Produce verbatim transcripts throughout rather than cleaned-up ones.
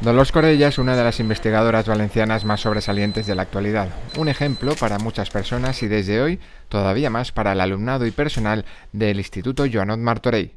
Dolors Corella es una de las investigadoras valencianas más sobresalientes de la actualidad, un ejemplo para muchas personas y desde hoy todavía más para el alumnado y personal del Instituto Joanot Martorell.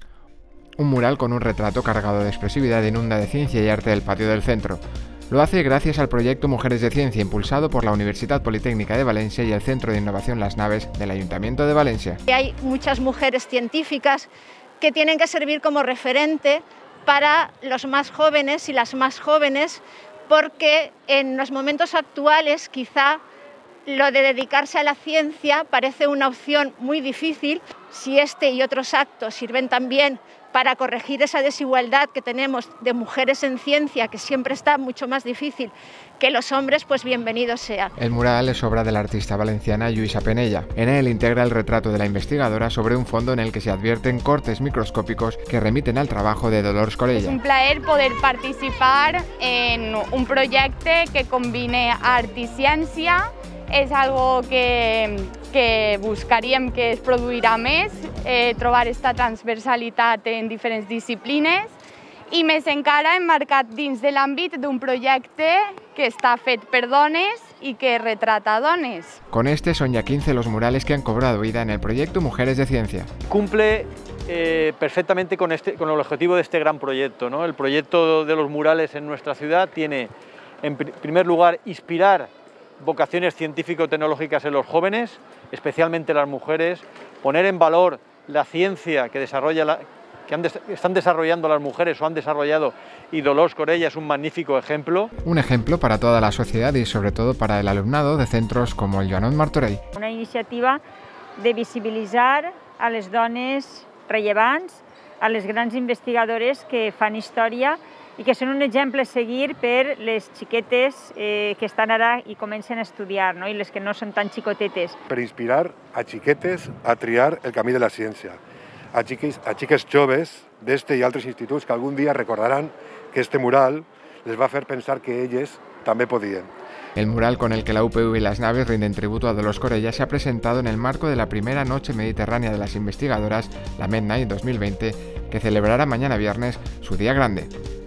Un mural con un retrato cargado de expresividad inunda de ciencia y arte el patio del centro. Lo hace gracias al proyecto Mujeres de Ciencia impulsado por la Universidad Politécnica de Valencia y el Centro de Innovación Las Naves del Ayuntamiento de Valencia. Hay muchas mujeres científicas que tienen que servir como referente para los más jóvenes y las más jóvenes, porque en los momentos actuales quizá lo de dedicarse a la ciencia parece una opción muy difícil. Si este y otros actos sirven también para corregir esa desigualdad que tenemos de mujeres en ciencia, que siempre está mucho más difícil que los hombres, pues bienvenido sea. El mural es obra de la artista valenciana Lluïsa Penella. En él integra el retrato de la investigadora sobre un fondo en el que se advierten cortes microscópicos que remiten al trabajo de Dolors Corella. És un plaer poder participar en un projecte que combine art i ciència. És algo que, que buscaríem que es produirà més, eh, trobar aquesta transversalitat en diferents disciplines i més encara emmarcat dins de l'àmbit d'un projecte que està fet per dones y que retrata a dones. Con este son ya quince los murales que han cobrado vida en el proyecto Mujeres de Ciencia. Cumple eh, perfectamente con, este, con el objetivo de este gran proyecto, ¿no? El proyecto de los murales en nuestra ciudad tiene, en pr- primer lugar, inspirar vocaciones científico-tecnológicas en los jóvenes, especialmente las mujeres, poner en valor la ciencia que, desarrolla la, que han des, están desarrollando las mujeres o han desarrollado, y Dolors Corella es un magnífico ejemplo. Un ejemplo para toda la sociedad y sobre todo para el alumnado de centros como el Joanot Martorell. Una iniciativa de visibilitzar a les dones rellevants, a les grans investigadores que fan història i que són un exemple a seguir per les xiquetes eh, que estan ara i comencen a estudiar, no? I les que no són tan xicotetes. Per inspirar a xiquetes a triar el camí de la ciència, a xiques, a xiques joves d'este i altres instituts que algun dia recordaran que este mural les va fer pensar que elles també podien. El mural con el que la U P V y Las Naves rinden tributo a Dolors Corella se ha presentado en el marco de la primera Noche Mediterránea de las Investigadoras, la Med Night dos mil veinte, que celebrará mañana viernes su día grande.